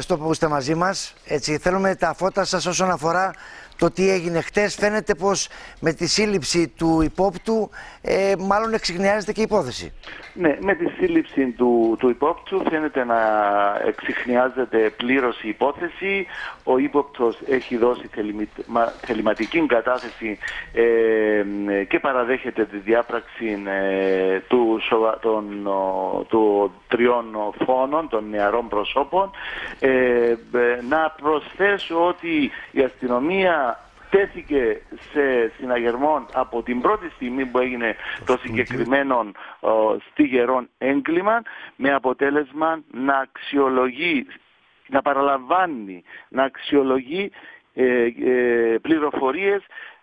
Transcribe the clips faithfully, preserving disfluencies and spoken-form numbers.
Ευχαριστώ που είστε μαζί μας. Έτσι, θέλουμε τα φώτα σας όσον αφορά το τι έγινε χτες. Φαίνεται πως με τη σύλληψη του υπόπτου ε, μάλλον εξιχνιάζεται και η υπόθεση. Ναι, με τη σύλληψη του, του υπόπτου φαίνεται να εξιχνιάζεται πλήρως η υπόθεση. Ο ύποπτος έχει δώσει θεληματική κατάθεση ε, και παραδέχεται τη διάπραξη ε, του, των, του τριών φόνων, των νεαρών προσώπων. Ε, ε, να προσθέσω ότι η αστυνομία τέθηκε σε συναγερμό από την πρώτη στιγμή που έγινε το συγκεκριμένο ο, στιγερό έγκλημα, με αποτέλεσμα να αξιολογεί, να παραλαμβάνει, να αξιολογεί ε, ε, πληροφορίες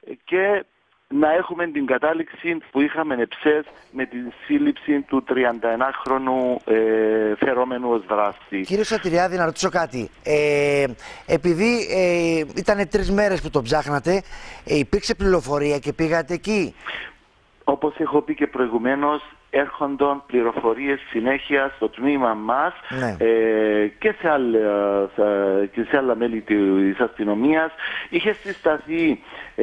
και να έχουμε την κατάληξη που είχαμε εψές με τη σύλληψη του τριανταενάχρονου ε, φερόμενου ως δράστη. Κύριε Σωτηριάδη, να ρωτήσω κάτι. Ε, επειδή ε, ήταν τρεις μέρες που το ψάχνατε, ε, υπήρξε πληροφορία και πήγατε εκεί? Όπως έχω πει και προηγουμένως, έρχονταν πληροφορίες συνέχεια στο τμήμα μας, ναι. ε, και, σε άλλα, και σε άλλα μέλη της αστυνομίας. Είχε συσταθεί ε,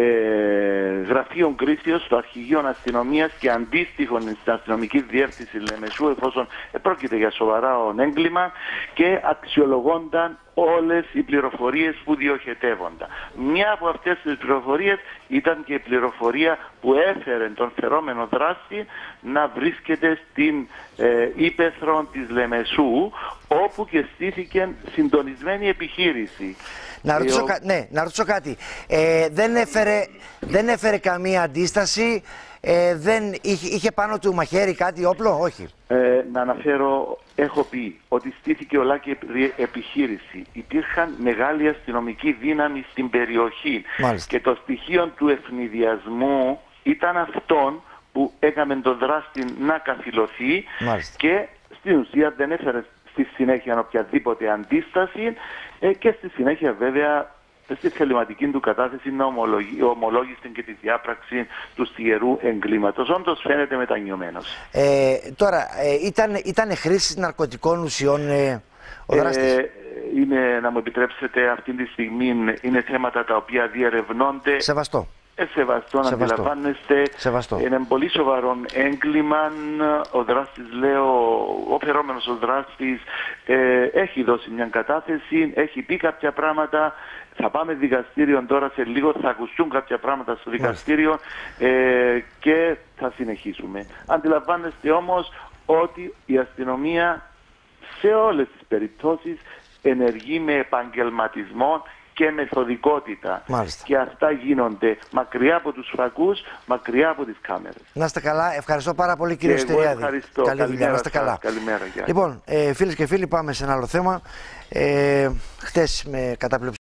γραφείο κρίσεως στο Αρχηγείο Αστυνομίας και αντίστοιχο στην αστυνομική διεύθυνση Λεμεσού, εφόσον πρόκειται για σοβαρά έγκλημα, και αξιολογώνταν όλες οι πληροφορίες που διοχετεύονταν. Μια από αυτές τις πληροφορίες ήταν και η πληροφορία που έφερε τον φερόμενο δράστη να βρίσκεται στην ε, ύπαιθρο της Λεμεσού, όπου και στήθηκε συντονισμένη επιχείρηση. Να ρωτήσω, κα... ναι, να ρωτήσω κάτι. Ε, δεν, έφερε, δεν έφερε καμία αντίσταση, ε, δεν είχε, είχε πάνω του μαχαίρι κάτι όπλο, όχι? Ε, να αναφέρω, έχω πει ότι στήθηκε ολάκη επιχείρηση. Υπήρχαν μεγάλη αστυνομική δύναμη στην περιοχή. Μάλιστα. Και το στοιχείο του ευνηδιασμού ήταν αυτόν που έκαμε τον δράστη να καθυλωθεί. Μάλιστα. Και στην ουσία δεν έφερε στη συνέχεια οποιαδήποτε αντίσταση, ε, και στη συνέχεια βέβαια στη θεληματική του κατάθεση να ομολόγησε και τη διάπραξη του στιγερού εγκλήματος. Όντως φαίνεται μετανιωμένος. Ε, τώρα, ε, ήταν, ήταν χρήση ναρκωτικών ουσιών ε, ο δράστης? Ε, είναι, να μου επιτρέψετε, αυτή τη στιγμή είναι θέματα τα οποία διερευνώνται. Σεβαστό. Ε, σεβαστό, να αντιλαμβάνεστε. Σεβαστό. Είναι πολύ σοβαρό έγκλημα. Ο δράστης, λέω, ο φερόμενος ο δράστης ε, έχει δώσει μια κατάθεση, έχει πει κάποια πράγματα. Θα πάμε δικαστήριο τώρα σε λίγο, θα ακουστούν κάποια πράγματα στο δικαστήριο ε, και θα συνεχίσουμε. Αντιλαμβάνεστε όμως ότι η αστυνομία σε όλες τις περιπτώσεις ενεργεί με επαγγελματισμό και μεθοδικότητα. Μάλιστα. Και αυτά γίνονται μακριά από τους φακούς, μακριά από τις κάμερες. Να είστε καλά. Ευχαριστώ πάρα πολύ, κύριε Σωτηριάδη. Ευχαριστώ. Καλή δουλειά. Να είστε καλά. Καλημέρα. Λοιπόν, ε, φίλες και φίλοι, πάμε σε ένα άλλο θέμα. Ε, χτες με καταπληκτική